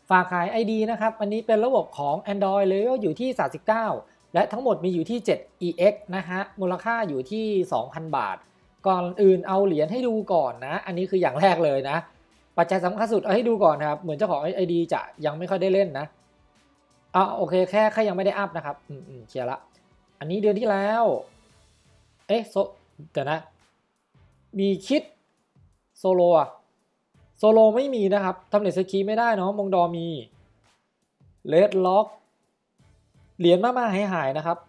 ฝากขาย ID นะครับอันนี้เป็นระบบของ Android เลยอยู่ที่39และทั้งหมดมีอยู่ที่ 7EX นะฮะมูลค่าอยู่ที่ 2,000 บาทก่อนอื่นเอาเหรียญให้ดูก่อนนะอันนี้คืออย่างแรกเลยนะปัจจัยสำคัญสุดเอาให้ดูก่อนนะครับเหมือนเจ้าของ ID จะยังไม่ค่อยได้เล่นนะโอเคแค่ยังไม่ได้อัพนะครับเคลียร์ละอันนี้เดือนที่แล้วเอ๊ะเดี๋ยวนะมีคิดโซโลไม่มีนะครับทำเน็ตสกีไม่ได้เนาะมงดอมีเลดล็อกเหรียญมาหายนะครับ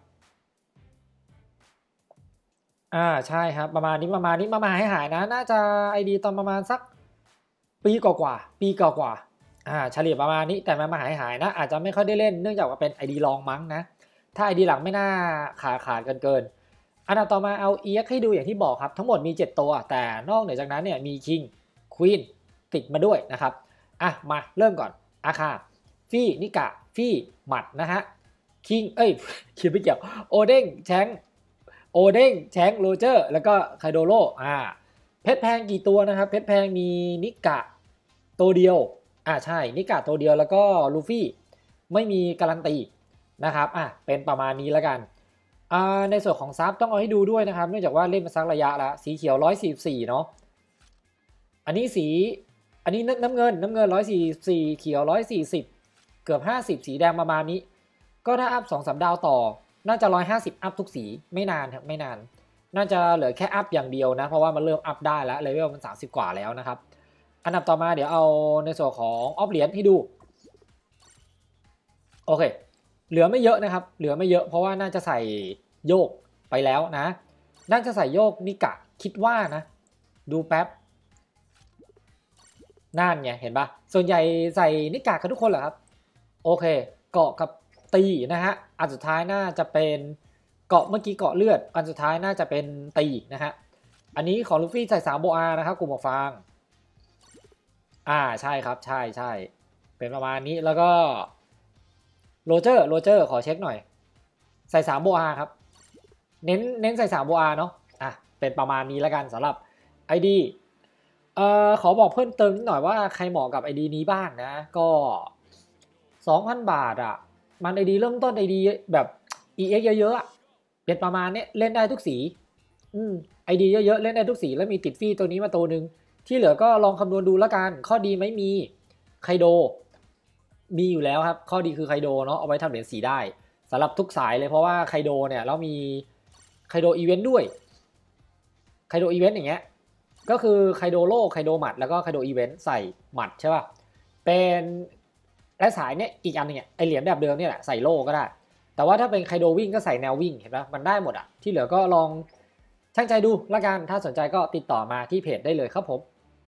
ใช่ครับประมาณนี้มาหายนะน่าจะ ID ตอนประมาณสักปีกว่าเฉลี่ยประมาณนี้แต่มาหายนะอาจจะไม่ค่อยได้เล่นเนื่องจากว่าเป็น ID รองมั้งนะถ้า ID หลักไม่น่าขาดเกินอันดับต่อมาเอา EX ให้ดูอย่างที่บอกครับทั้งหมดมี7ตัวแต่นอกเหนือจากนั้นเนี่ยมี King Queen ติดมาด้วยนะครับมาเริ่มก่อนอาคาฟี่นิกะฟี่หมัดนะฮะคิงคิดไม่เกี่ยวโอเด้งแชงโรเจอร์แล้วก็ไคโดโร่เพชรแพงกี่ตัวนะครับเพชรแพงมีนิกะตัวเดียวใช่นิกะตัวเดียวแล้วก็ลูฟี่ไม่มีการันตีนะครับเป็นประมาณนี้แล้วกันในส่วนของซับต้องเอาให้ดูด้วยนะครับเนื่องจากว่าเล่นมาสักระยะแล้วสีเขียว144เนาะอันนี้น้ำเงิน144เขียว140เกือบ50สีแดงประมาณนี้ก็ถ้าอัพ2-3 ดาวต่อน่าจะ150อัพทุกสีไม่นานครับไม่นานน่าจะเหลือแค่อัพอย่างเดียวนะเพราะว่ามันเริ่มอัพได้แล้วเลเวลมัน30กว่าแล้วนะครับอันดับต่อมาเดี๋ยวเอาในส่วนของออฟเหรียญให้ดูโอเคเหลือไม่เยอะนะครับเหลือไม่เยอะเพราะว่าน่าจะใส่โยกไปแล้วนะน่าจะใส่โยกนิกะคิดว่านะดูแป๊บนั่นไงเห็นปะส่วนใหญ่ใส่นิกะกันทุกคนเหรอครับโอเคเกาะกับตีนะฮะอันสุดท้ายน่าจะเป็นเกาะเมื่อกี้เกาะเลือดอันสุดท้ายน่าจะเป็นตีนะฮะอันนี้ของลูฟี่ใส่3โบอานะครับกลุ่มหมวกฟางใช่ครับใช่เป็นประมาณนี้แล้วก็โรเจอร์ขอเช็คหน่อยใส่3โบอาครับเน้นใส่3โบอาเนาะเป็นประมาณนี้แล้วกันสำหรับ ID ขอบอกเพิ่มเติมนิดหน่อยว่าใครเหมาะกับ ID นี้บ้างนะก็ 2,000 บาทมัน ID เริ่มต้น ID แบบ EX เยอะๆเป็นประมาณนี้เล่นได้ทุกสีID เยอะๆเล่นได้ทุกสีแล้วมีติดฟรีตัวนี้มาตัวนึงที่เหลือก็ลองคำนวณดูแล้วกันข้อดีไม่มีไคโดมีอยู่แล้วครับข้อดีคือไคโดเนาะเอาไว้ทำเหรียญสีได้สำหรับทุกสายเลยเพราะว่าไคโดเนี่ยเรามีไคโดอีเวนต์ด้วยไคโดอีเวนต์อย่างเงี้ยก็คือไคโดโล่ไคโดหมัดแล้วก็ไคโดอีเวนต์ใส่หมัดใช่ป่ะเป็นและสายเนี่ยอีกอันนึงเนี่ยไอเหรียญแบบเดิมเนี่ยแหละใส่โล่ก็ได้แต่ว่าถ้าเป็นไคโดวิ่งก็ใส่แนววิ่งเห็นป่ะมันได้หมดที่เหลือก็ลองช่างใจดูละกันถ้าสนใจก็ติดต่อมาที่เพจได้เลยครับผม